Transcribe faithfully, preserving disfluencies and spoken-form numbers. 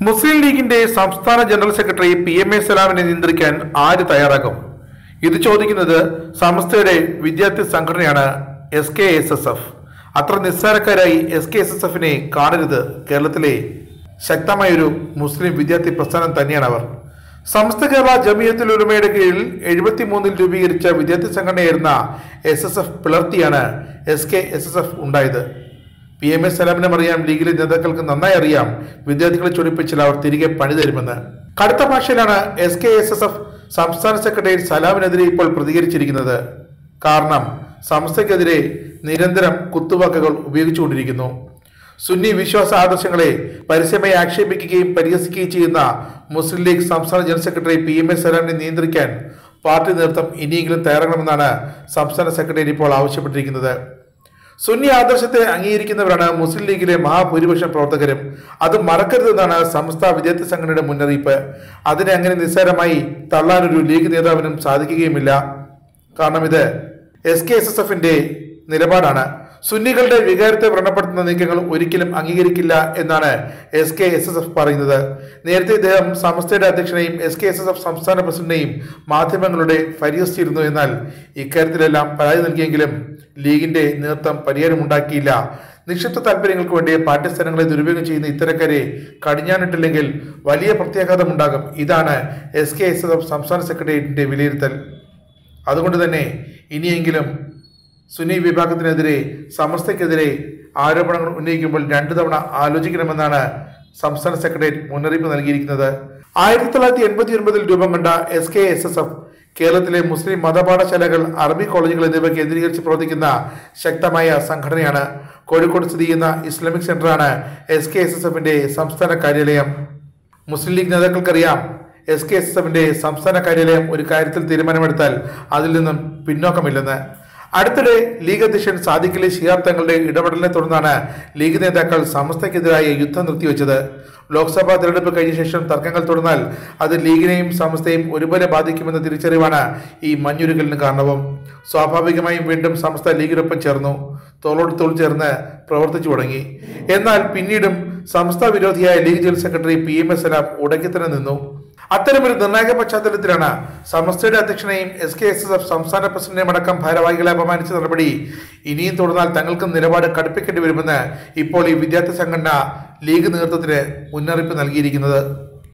മുസ്ലിം ലീഗിന്റെ സംസ്ഥാന general secretary P M A സലാമിനെ നിയന്ത്രിക്കാൻ ആര് തയ്യാറാകും? ഇത് ചോദിക്കുന്നത് സമസ്തയുടെ വിദ്യാർത്ഥി സംഘടനയാണ് S K S S F. അത്ര നിസ്സാരക്കാരായി എസ് കെ എസ് എസ് എഫിനെ കാണരുത്. കേരളത്തിലെ ശക്തമായൊരു മുസ്ലിം വിദ്യാർത്ഥി പ്രസ്ഥാനം തന്നെയാണ് അവർ. സമസ്ത കേരള ജമിയത്തുൽ ഉലമയുടെ കീഴിൽ എഴുപത്തി മൂന്നിൽ രൂപീകരിച്ച വിദ്യാർത്ഥി സംഘടനയായിരുന്ന എസ് എസ് എഫ് പിളർത്തിയാണ് S K S S F ഉണ്ടായത്. പി എം എ സലാമിനും അറിയാം, ലീഗിലെ നേതാക്കൾക്ക് നന്നായി അറിയാം, വിദ്യാർത്ഥികളെ ചൊടിപ്പിച്ചാൽ അവർ തിരികെ പണി തരുമെന്ന്. കടുത്ത ഭാഷയിലാണ് S K S S F സംസ്ഥാന സെക്രട്ടറി സലാമിനെതിരെ ഇപ്പോൾ പ്രതികരിച്ചിരിക്കുന്നത്. കാരണം സംസ്ഥയ്ക്കെതിരെ നിരന്തരം കുത്തുവാക്കുകൾ ഉപയോഗിച്ചുകൊണ്ടിരിക്കുന്നു. സുന്നി വിശ്വാസ ആദർശങ്ങളെ പരസ്യമായി ആക്ഷേപിക്കുകയും പരിഹസിക്കുകയും ചെയ്യുന്ന മുസ്ലിം ലീഗ് സംസ്ഥാന general secretary P M A സലാമിനെ നിയന്ത്രിക്കാൻ പാർട്ടി നേതൃത്വം ഇനിയെങ്കിലും തയ്യാറാകണമെന്നാണ് സംസ്ഥാന സെക്രട്ടറി ഇപ്പോൾ ആവശ്യപ്പെട്ടിരിക്കുന്നത്. സുന്നി ആദർശത്തെ അംഗീകരിക്കുന്നവരാണ് മുസ്ലിം ലീഗിലെ മഹാഭൂരിപക്ഷം പ്രവർത്തകരും. അത് മറക്കരുതെന്നാണ് സംസ്ഥാന വിദ്യാർത്ഥി സംഘടനയുടെ മുന്നറിയിപ്പ്. അതിനെ അങ്ങനെ നിസ്സാരമായി തള്ളാനൊരു ലീഗ് നേതാവിനും സാധിക്കുകയുമില്ല. കാരണം ഇത് എസ് കെ എസ് എസ് എഫിന്റെ നിലപാടാണ്. സുന്നികളുടെ വികാരത്തെ വ്രണപ്പെടുത്തുന്ന നീക്കങ്ങൾ ഒരിക്കലും അംഗീകരിക്കില്ല എന്നാണ് S K S S F പറയുന്നത്. നേരത്തെ ഇദ്ദേഹം സമസ്തയുടെ അധ്യക്ഷനെയും S K S S F സംസ്ഥാന പ്രസിഡന്റിനെയും മാധ്യമങ്ങളുടെ പരിഹസിച്ചിരുന്നു. എന്നാൽ ഇക്കാര്യത്തിലെല്ലാം പരാതി നൽകിയെങ്കിലും ലീഗിന്റെ നേതൃത്വം പരിഹാരമുണ്ടാക്കിയില്ല. നിക്ഷിപ്ത താല്പര്യങ്ങൾക്ക് വേണ്ടി പാഠ്യസ്ഥാനങ്ങളെ ദുരുപയോഗം ചെയ്യുന്ന ഇത്തരക്കാരെ കടിഞ്ഞാണിട്ടില്ലെങ്കിൽ വലിയ പ്രത്യാഘാതമുണ്ടാകും. ഇതാണ് S K S S F സംസ്ഥാന സെക്രട്ടേറിയറ്റിന്റെ വിലയിരുത്തൽ. അതുകൊണ്ട് തന്നെ ഇനിയെങ്കിലും സുന്നി വിഭാഗത്തിനെതിരെ സമസ്തയ്ക്കെതിരെ ആരോപണങ്ങൾ ഉന്നയിക്കുമ്പോൾ രണ്ടു തവണ ആലോചിക്കണമെന്നാണ് സംസ്ഥാന സെക്രട്ടേറിയറ്റ് മുന്നറിയിപ്പ് നൽകിയിരിക്കുന്നത്. ആയിരത്തി തൊള്ളായിരത്തി എൺപത്തി ഒൻപതിൽ രൂപം കൊണ്ട S K S S F കേരളത്തിലെ മുസ്ലിം മതപാഠശാലകൾ, അറബി കോളേജുകൾ എന്നിവ കേന്ദ്രീകരിച്ച് പ്രവർത്തിക്കുന്ന ശക്തമായ സംഘടനയാണ്. കോഴിക്കോട് സ്ഥിതി ചെയ്യുന്ന ഇസ്ലാമിക് സെന്ററാണ് എസ് കെ എസ് എസ് എഫിന്റെ സംസ്ഥാന കാര്യാലയം. മുസ്ലിം ലീഗ് നേതാക്കൾക്കറിയാം, എസ് കെ എസ് എസ് എഫിന്റെ സംസ്ഥാന കാര്യാലയം ഒരു കാര്യത്തിൽ തീരുമാനമെടുത്താൽ അതിൽ നിന്നും പിന്നോക്കമില്ലെന്ന്. അടുത്തിടെ ലീഗ് അധ്യക്ഷൻ സാദിഖ് അലി ശിഹാബ് തങ്ങളുടെ ഇടപെടലിനെ തുടർന്നാണ് ലീഗ് നേതാക്കൾ സമസ്തയ്ക്കെതിരായ യുദ്ധം നിർത്തിവെച്ചത്. ലോക്സഭാ തെരഞ്ഞെടുപ്പ് കഴിഞ്ഞ ശേഷം തർക്കങ്ങൾ തുടർന്നാൽ അത് ലീഗിനെയും സമസ്തയും ഒരുപോലെ ബാധിക്കുമെന്ന തിരിച്ചറിവാണ് ഈ മഞ്ഞുരുകലിന് കാരണവും. സ്വാഭാവികമായും വീണ്ടും സമസ്ത ലീഗിനൊപ്പം ചേർന്നു, തോളോട് തോൾ ചേർന്ന് പ്രവർത്തിച്ചു തുടങ്ങി. എന്നാൽ പിന്നീടും സമസ്ത വിരോധിയായ League general secretary P M A Salam ഉടക്കി തന്നെ നിന്നു. അത്തരമൊരു നിർണായക പശ്ചാത്തലത്തിലാണ് സമസ്തയുടെ അധ്യക്ഷനെയും S K S S F സംസ്ഥാന പ്രസിഡന്റിനെയും അടക്കം ഭാരവാഹികളെ അപമാനിച്ച നടപടി ഇനിയും തുടർന്നാൽ തങ്ങൾക്കും നിലപാട് കടുപ്പിക്കേണ്ടി വരുമെന്ന് ഇപ്പോൾ ഈ വിദ്യാർത്ഥി സംഘടന ലീഗ് നേതൃത്വത്തിന് മുന്നറിയിപ്പ് നൽകിയിരിക്കുന്നത്.